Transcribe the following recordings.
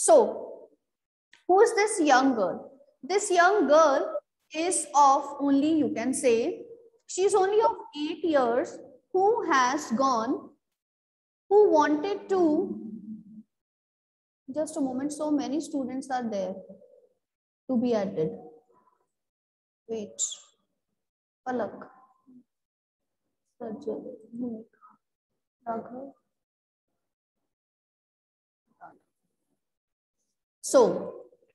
So, who is this young girl? This young girl is of only, you can say, she's only of 8 years, who has gone, who wanted to, just a moment, so many students are there to be added. Wait, Palak, Sajal, Raghav. So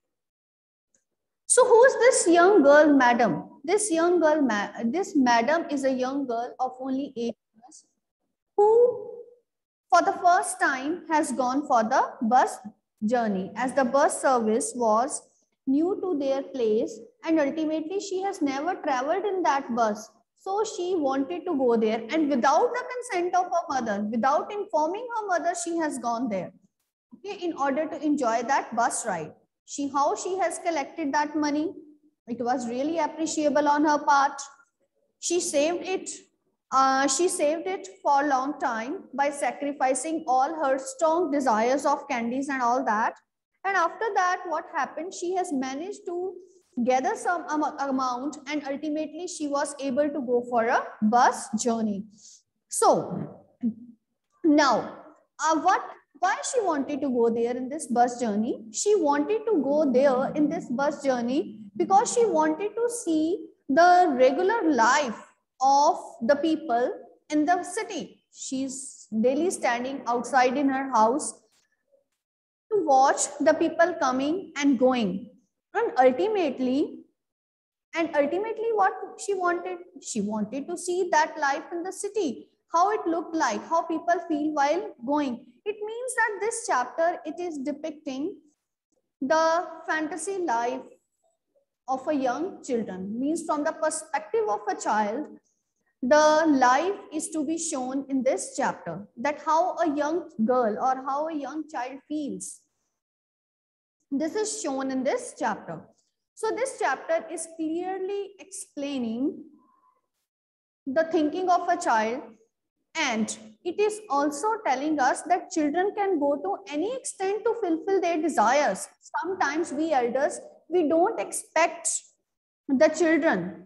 who is this young girl, madam? This young girl, this madam is a young girl of only 8 years who for the first time has gone for the bus journey, as the bus service was new to their place and ultimately she has never traveled in that bus. So she wanted to go there, and without the consent of her mother, without informing her mother, she has gone there, okay, in order to enjoy that bus ride. How she has collected that money, it was really appreciable on her part. She saved it. She saved it for a long time by sacrificing all her strong desires of candies and all that. And after that, what happened? She has managed to gather some amount, and ultimately she was able to go for a bus journey. So now, why she wanted to go there in this bus journey? She wanted to go there in this bus journey because she wanted to see the regular life of the people in the city. She's daily standing outside in her house to watch the people coming and going. And ultimately what she wanted to see that life in the city, how it looked like, how people feel while going. It means that this chapter, it is depicting the fantasy life of a young children, means from the perspective of a child, the life is to be shown in this chapter, that how a young girl or how a young child feels. This is shown in this chapter. So this chapter is clearly explaining the thinking of a child, and it is also telling us that children can go to any extent to fulfill their desires. Sometimes we elders, we don't expect the children.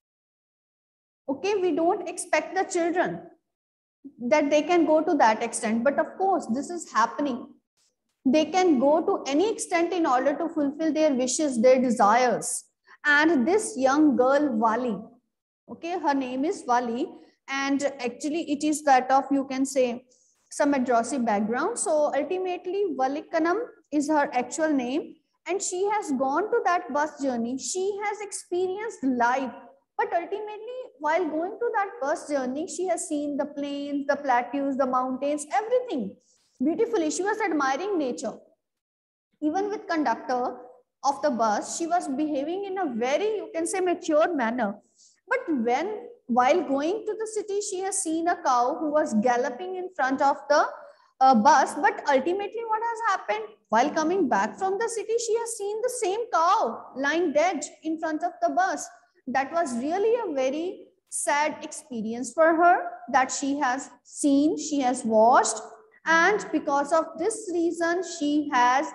Okay, we don't expect the children that they can go to that extent. But of course, this is happening. They can go to any extent in order to fulfill their wishes, their desires. And this young girl, Vali, okay, her name is Vali, and actually it is that of, you can say, some Madrasi background. So ultimately, Valikanam is her actual name, and she has gone to that bus journey. She has experienced life, but ultimately, while going to that bus journey, she has seen the plains, the plateaus, the mountains, everything beautifully. She was admiring nature. Even with conductor of the bus, she was behaving in a very, you can say, mature manner. But while going to the city, she has seen a cow who was galloping in front of the bus. But ultimately, what has happened? While coming back from the city, she has seen the same cow lying dead in front of the bus. That was really a very sad experience for her that she has seen, she has watched, and because of this reason, she has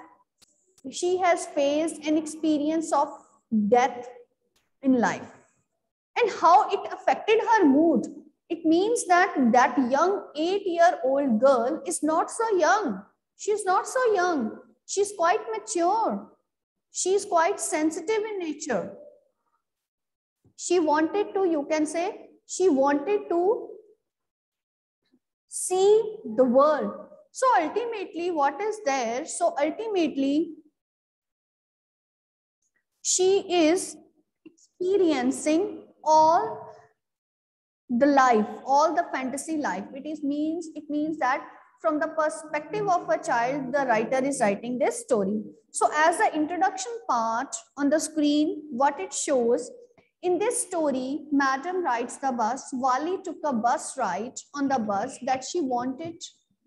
faced an experience of death in life. And how it affected her mood. It means that that young 8-year-old girl is not so young. She's not so young. She's quite mature. She's quite sensitive in nature. She wanted to, you can say, she wanted to see the world. So ultimately, what is there? So ultimately, she is experiencing all the life, all the fantasy life. It means that from the perspective of a child, the writer is writing this story. So as the introduction part on the screen, what it shows, in this story, Madam rides the bus. Vali took a bus ride on the bus that she wanted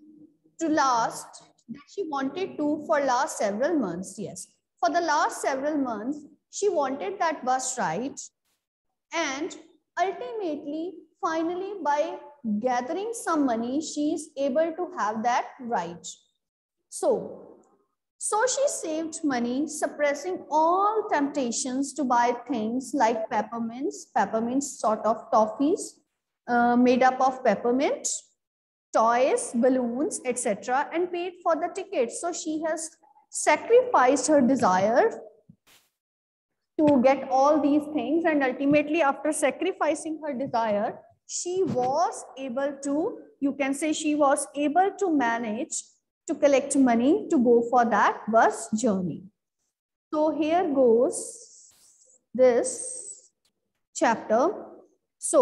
for last several months. Yes, for the last several months, she wanted that bus ride, and ultimately, finally, by gathering some money, she is able to have that ride. So So she saved money, suppressing all temptations to buy things like peppermints sort of toffees made up of peppermint, toys, balloons, etc., and paid for the tickets. So she has sacrificed her desire to get all these things, and ultimately after sacrificing her desire, she was able to, you can say, she was able to manage to collect money to go for that bus journey. So here goes this chapter. So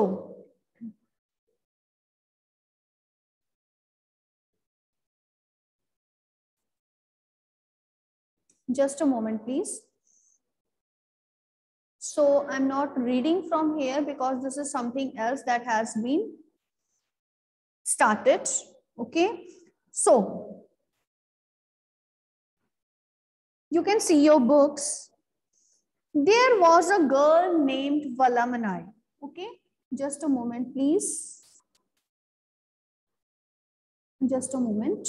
just a moment please. So I'm not reading from here because this is something else that has been started. Okay. So you can see your books. There was a girl named Valamanai. Okay. Just a moment, please. Just a moment.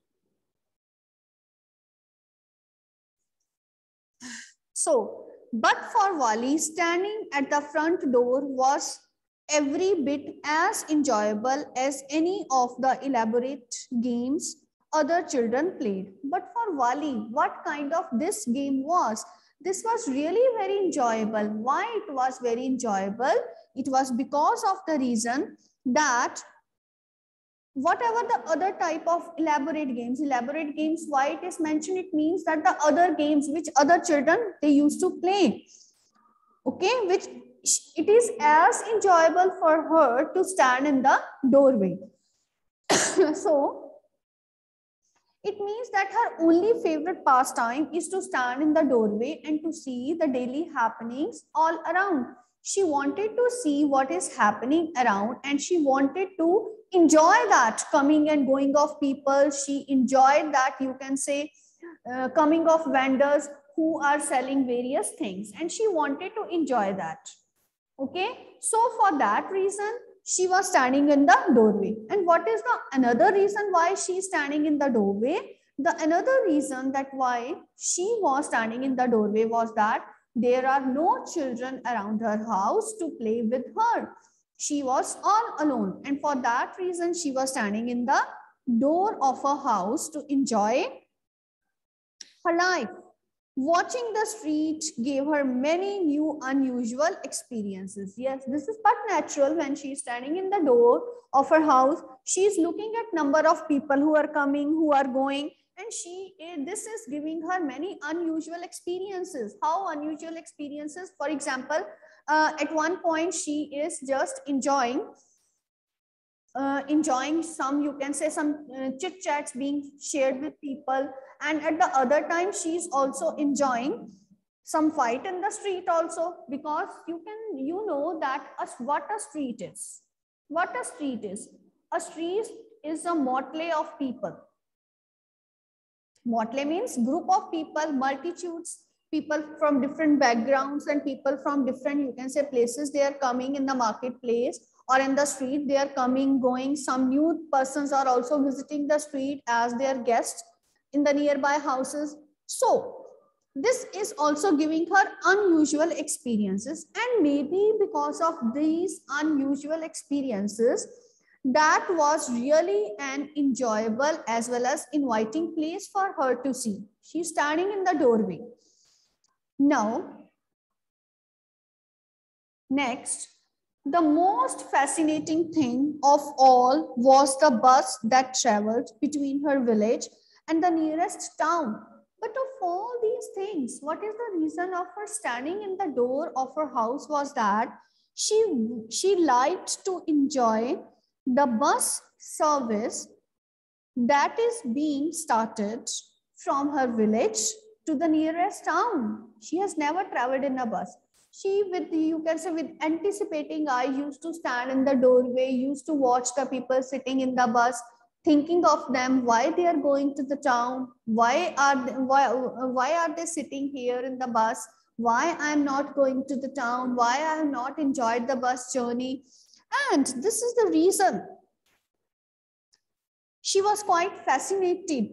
So, but for Wali, standing at the front door was every bit as enjoyable as any of the elaborate games other children played. But for Wali, what kind of this game was? This was really very enjoyable. Why it was very enjoyable? It was because of the reason that whatever the other type of elaborate games, why it is mentioned, it means that the other games which other children they used to play, okay, which it is as enjoyable for her to stand in the doorway. So it means that her only favorite pastime is to stand in the doorway and to see the daily happenings all around. She wanted to see what is happening around, and she wanted to enjoy that coming and going of people. She enjoyed that, you can say, coming of vendors who are selling various things, and she wanted to enjoy that. Okay, so for that reason, she was standing in the doorway. And what is the another reason why she is standing in the doorway? The another reason that why she was standing in the doorway was that there are no children around her house to play with her. She was all alone, and for that reason she was standing in the door of her house to enjoy her life. Watching the street gave her many new unusual experiences. Yes, this is but natural. When she is standing in the door of her house, she is looking at number of people who are coming, who are going, and this is giving her many unusual experiences. How unusual experiences? For example, at one point she is just enjoying some, you can say, some chit chats being shared with people, and at the other time she is also enjoying some fight in the street also, because you know that what a street is. What a street is? A street is a motley of people. Motley means group of people, multitudes, people from different backgrounds and people from different, you can say, places. They are coming in the marketplace or in the street. They are coming, going. Some new persons are also visiting the street as their guests in the nearby houses. So this is also giving her unusual experiences, and maybe because of these unusual experiences, that was really an enjoyable as well as inviting place for her to see. She's standing in the doorway. Now, next, the most fascinating thing of all was the bus that traveled between her village and the nearest town. But of all these things, what is the reason of her standing in the door of her house was that she liked to enjoy the bus service that is being started from her village to the nearest town. She has never traveled in a bus. She, with, you can say, with anticipating eye, used to stand in the doorway, used to watch the people sitting in the bus, thinking of them, why they are going to the town, why are they sitting here in the bus, why I am not going to the town, why I have not enjoyed the bus journey. And this is the reason she was quite fascinated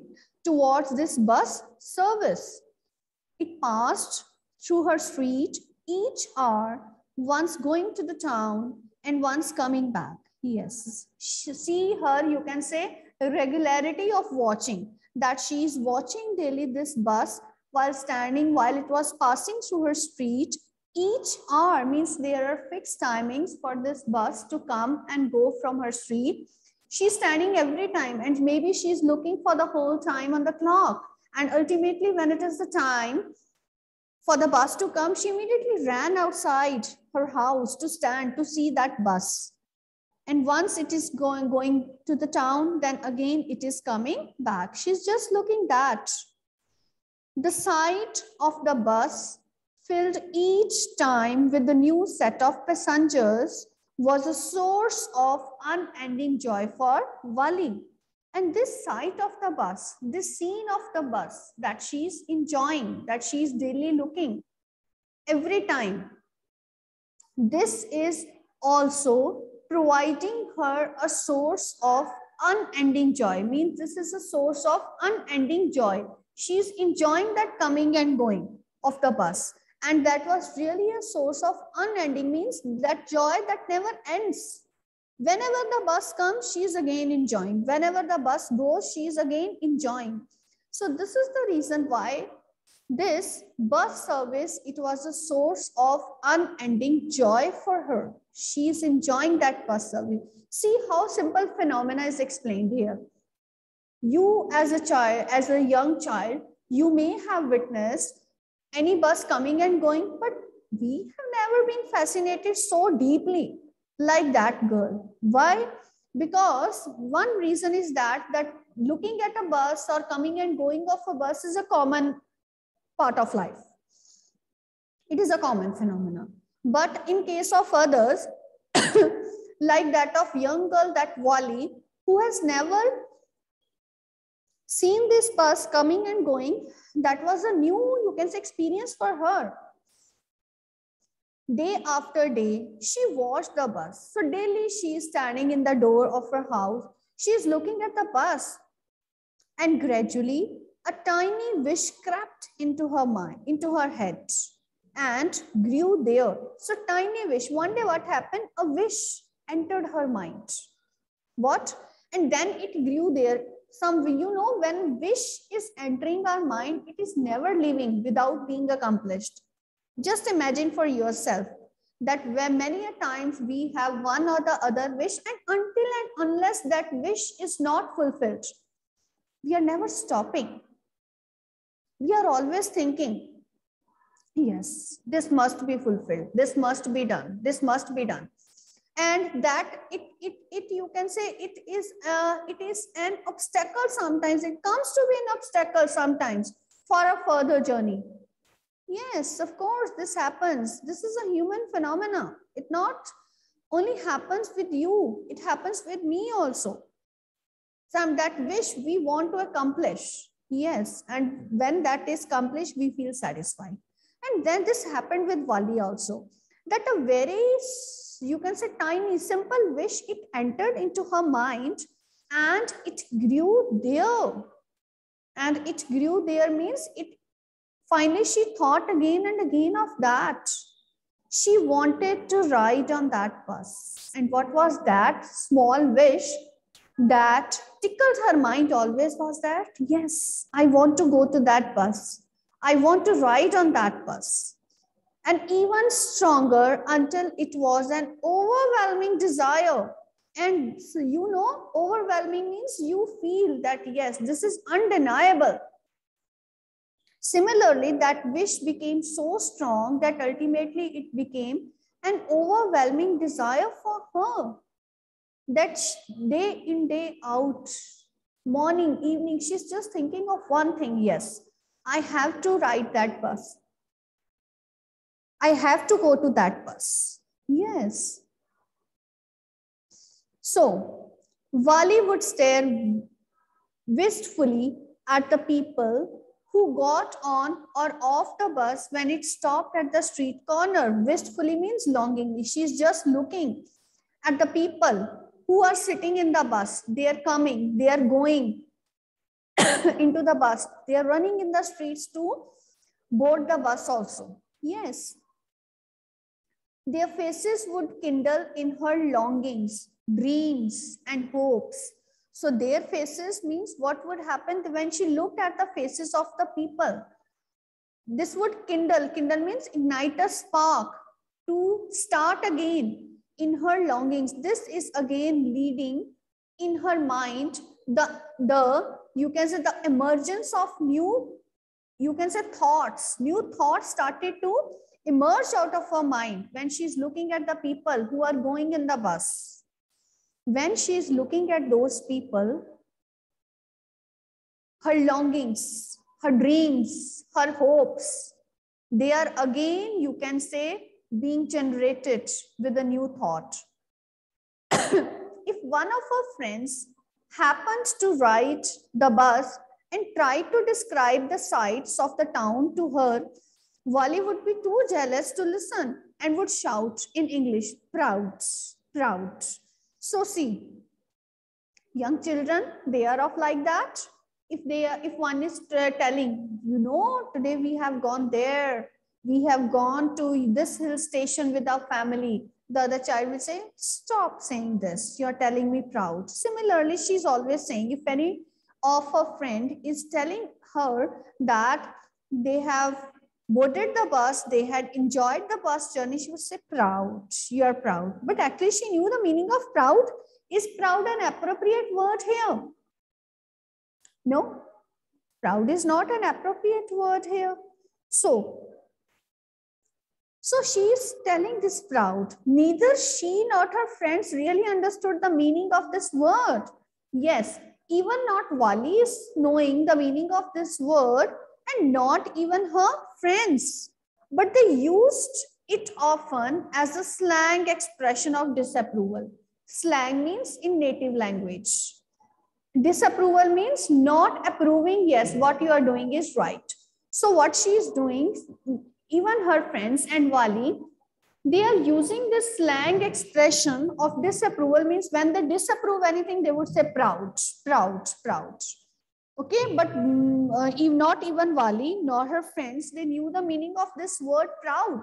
towards this bus service. It passed through her street each hour, once going to the town and once coming back. Yes, see her, you can say, regularity of watching, that she is watching daily this bus while it was passing through her street. Each hour means there are fixed timings for this bus to come and go from her street. She's standing every time, and maybe she's looking for the whole time on the clock. And ultimately, when it is the time for the bus to come, she immediately ran outside her house to stand to see that bus. And once it is going to the town, then again it is coming back. She's just looking that. The sight of the bus filled each time with the new set of passengers was a source of unending joy for Vali. And this sight of the bus, this scene of the bus that she's enjoying, that she's daily looking every time, this is also providing her a source of unending joy. Means this is a source of unending joy. She's enjoying that coming and going of the bus. And that was really a source of unending, means that joy that never ends. Whenever the bus comes, she is again enjoying. Whenever the bus goes, she is again enjoying. So this is the reason why this bus service, it was a source of unending joy for her. She is enjoying that bus service. See how simple phenomena is explained here. You as a child, as a young child, you may have witnessed any bus coming and going, but we have never been fascinated so deeply like that girl. Why? Because one reason is that looking at a bus or coming and going of a bus is a common part of life. It is a common phenomenon. But in case of others, like that of young girl, that Wali, who has never seen this bus coming and going, that was a new, you can say, experience for her. Day after day, she watched the bus. So daily she is standing in the door of her house. She is looking at the bus. And gradually, a tiny wish crept into her mind, into her head, and grew there. So tiny wish. One day what happened? A wish entered her mind. What? And then it grew there. When wish is entering our mind, it is never leaving without being accomplished. Just imagine for yourself that where many a times we have one or the other wish, and until and unless that wish is not fulfilled, we are never stopping. We are always thinking, yes, this must be fulfilled. This must be done. This must be done. And that you can say it is an obstacle sometimes. It comes to be an obstacle sometimes for a further journey. Yes, of course, this happens. This is a human phenomena. It not only happens with you, it happens with me also. Some that wish we want to accomplish. Yes, and when that is accomplished, we feel satisfied. And then this happened with Wali also. That a very, you can say, tiny, simple wish, it entered into her mind and it grew there. And it grew there means it finally she thought again and again of that. She wanted to ride on that bus. And what was that small wish that tickled her mind always was that, yes, I want to go to that bus. I want to ride on that bus. And even stronger until it was an overwhelming desire. And so, overwhelming means you feel that, yes, this is undeniable. Similarly, that wish became so strong that ultimately it became an overwhelming desire for her. That day in, day out, morning, evening, she's just thinking of one thing. Yes, I have to ride that bus. I have to go to that bus. Yes. So, Wali would stare wistfully at the people who got on or off the bus when it stopped at the street corner. Wistfully means longingly. She's just looking at the people who are sitting in the bus. They are coming, they are going. into the bus. They are running in the streets to board the bus also. Yes. Their faces would kindle in her longings, dreams, and hopes. So their faces means what would happen when she looked at the faces of the people. This would kindle. Kindle means ignite a spark to start again in her longings. This is again leading in her mind the you can say the emergence of new, you can say thoughts. New thoughts started to emerge out of her mind when she's looking at the people who are going in the bus. When she's looking at those people, her longings, her dreams, her hopes, they are again, you can say, being generated with a new thought. If one of her friends happens to ride the bus and try to describe the sights of the town to her, Wali would be too jealous to listen and would shout in English, proud, proud. So see, young children, they are of like that. If one is telling, you know, today we have gone there, we have gone to this hill station with our family, the other child will say, stop saying this, you're telling me proud. Similarly, she's always saying, if any of her friend is telling her that they have boarded the bus, they had enjoyed the bus journey, she would say, proud, you're proud. But actually she knew the meaning of proud. Is proud an appropriate word here? No, proud is not an appropriate word here. So she is telling this proud. Neither she nor her friends really understood the meaning of this word. Yes, even not Wali is knowing the meaning of this word, and not even her friends. But they used it often as a slang expression of disapproval. Slang means in native language. Disapproval means not approving, yes, what you are doing is right. So what she is doing, even her friends and Wali, they are using this slang expression of disapproval, means when they disapprove anything, they would say proud, proud, proud. Okay, but not even Wali nor her friends, they knew the meaning of this word proud.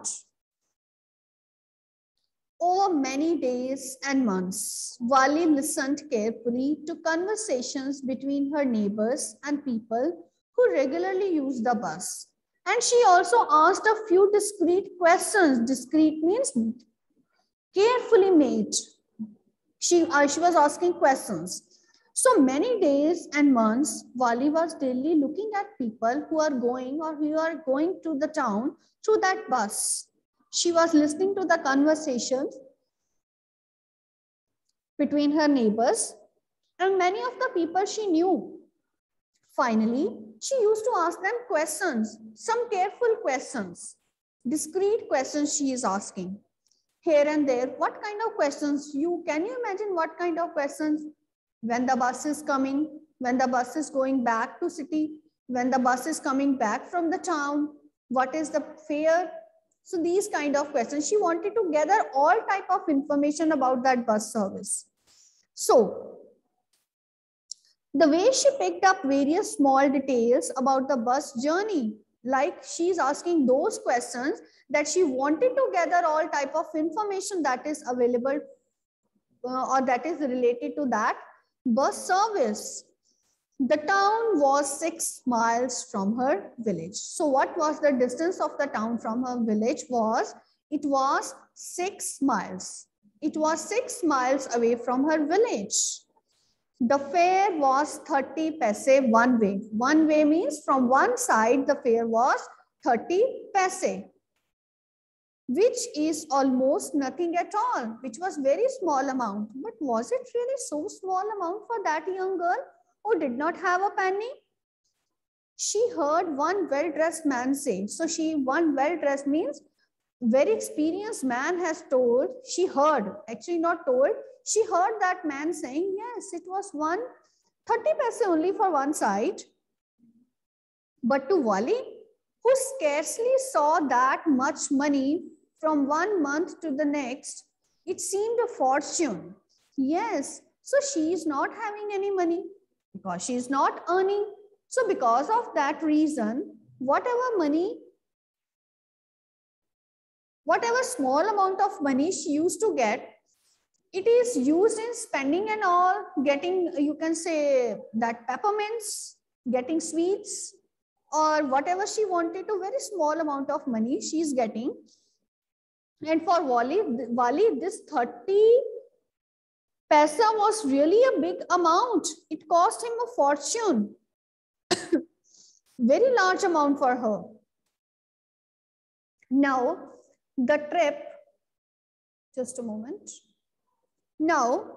Over many days and months, Wali listened carefully to conversations between her neighbors and people who regularly used the bus. And she also asked a few discreet questions. Discreet means carefully made. She was asking questions. So many days and months, Wali was daily looking at people who are going or who are going to the town through that bus. She was listening to the conversations between her neighbors and many of the people she knew. Finally, she used to ask them questions, some careful questions, discreet questions she is asking. Here and there, what kind of questions? Can you imagine what kind of questions? When the bus is coming, when the bus is going back to city, when the bus is coming back from the town, what is the fare? So these kind of questions, she wanted to gather all type of information about that bus service. So the way she picked up various small details about the bus journey, like she's asking those questions that she wanted to gather all type of information that is available or that is related to that bus service. The town was 6 miles from her village. So what was the distance of the town from her village was? It was 6 miles. It was 6 miles away from her village. The fare was 30 paise one way. One way means from one side the fare was 30 paise, which is almost nothing at all, which was very small amount. But was it really so small amount for that young girl who did not have a penny? She heard one well-dressed man say, so one well-dressed means very experienced man has told, she heard, actually not told, she heard that man saying, yes, it was 30 paise only for one side. But to Wali, who scarcely saw that much money from one month to the next, it seemed a fortune. Yes, so she is not having any money because she is not earning. So because of that reason, whatever small amount of money she used to get, it is used in spending and all, getting, you can say that peppermints, getting sweets, or whatever she wanted to, very small amount of money she is getting. And for Wali, this 30 paisa was really a big amount. It cost him a fortune. Very large amount for her. Now, the trip, just a moment. Now,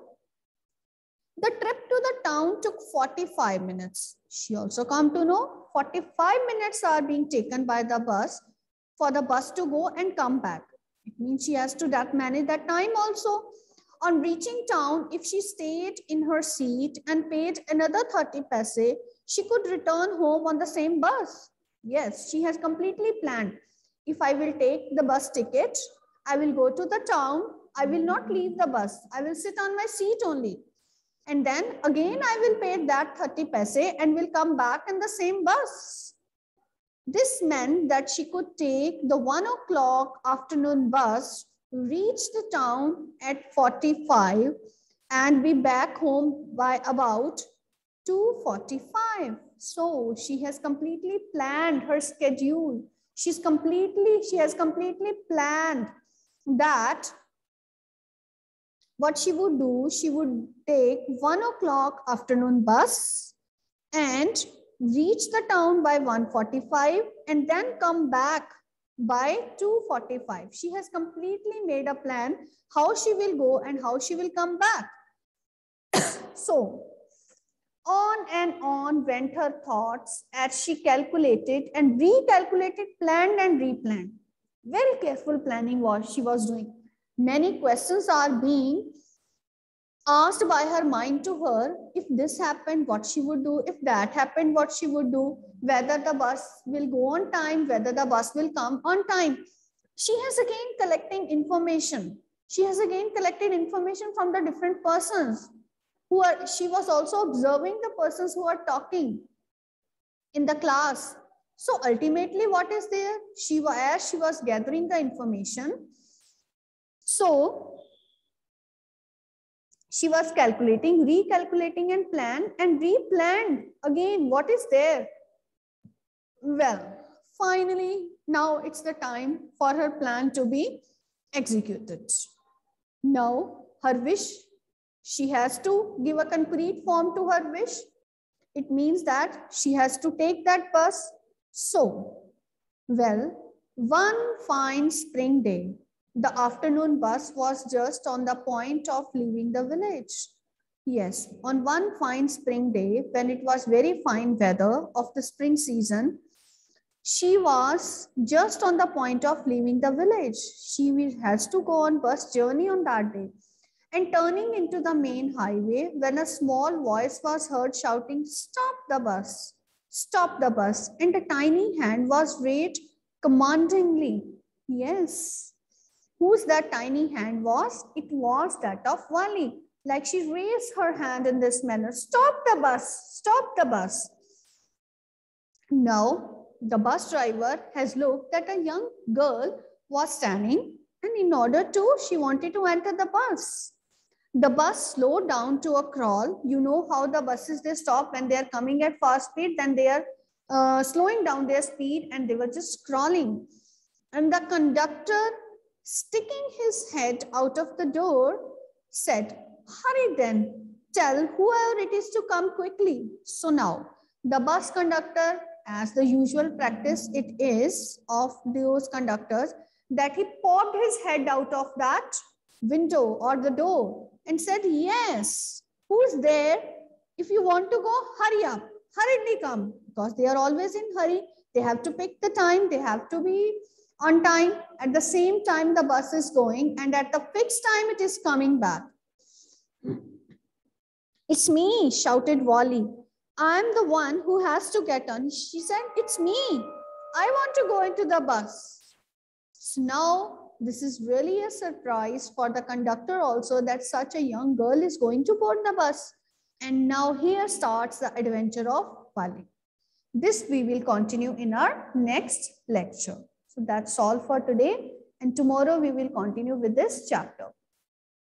the trip to the town took 45 minutes. She also come to know 45 minutes are being taken by the bus for the bus to go and come back. It means she has to manage that time also. On reaching town, if she stayed in her seat and paid another 30 paise, she could return home on the same bus. Yes, she has completely planned. If I will take the bus ticket, I will go to the town. I will not leave the bus. I will sit on my seat only. And then again, I will pay that 30 paise and will come back in the same bus. This meant that she could take the 1 o'clock afternoon bus, reach the town at 45 and be back home by about 2:45. So she has completely planned her schedule. She has completely planned that what she would do, she would take 1 o'clock afternoon bus and reach the town by 1:45 and then come back by 2:45. She has completely made a plan how she will go and how she will come back. So on and on went her thoughts as she calculated and recalculated, planned and replanned. Very careful planning she was doing. Many questions are being asked by her mind to her. If this happened, what she would do. If that happened, what she would do. Whether the bus will go on time, whether the bus will come on time. She has again collecting information. She has again collected information from the different persons who are, she was also observing the persons who are talking in the class. So ultimately what is there? As she was gathering the information, so she was calculating, recalculating and replanned again. What is there? Well, finally, now it's the time for her plan to be executed. Now, her wish, she has to give a concrete form to her wish. It means that she has to take that bus. So, well, one fine spring day, the afternoon bus was just on the point of leaving the village. Yes, on one fine spring day, when it was very fine weather of the spring season, she was just on the point of leaving the village. She has to go on bus journey on that day. And turning into the main highway, when a small voice was heard shouting, "Stop the bus, stop the bus." And a tiny hand was raised commandingly. Yes. Whose that tiny hand was? It was that of Wali. Like she raised her hand in this manner, "Stop the bus, stop the bus." Now, the bus driver has looked that a young girl was standing, and in order to, she wanted to enter the bus. The bus slowed down to a crawl. You know how the buses, they stop when they are coming at fast speed, then they are slowing down their speed and they were just crawling. And the conductor, sticking his head out of the door, said, "Hurry then, tell whoever it is to come quickly." So now the bus conductor, as the usual practice it is of those conductors, that he popped his head out of that window or the door and said, "Yes, who's there? If you want to go, hurry up, hurriedly come." Because they are always in hurry. They have to pick the time. They have to be on time. At the same time, the bus is going, and at the fixed time, it is coming back. "It's me," shouted Wali. "I'm the one who has to get on." She said, "It's me. I want to go into the bus." So now, this is really a surprise for the conductor also, that such a young girl is going to board the bus. And now here starts the adventure of Wali. This we will continue in our next lecture. So that's all for today. And tomorrow we will continue with this chapter.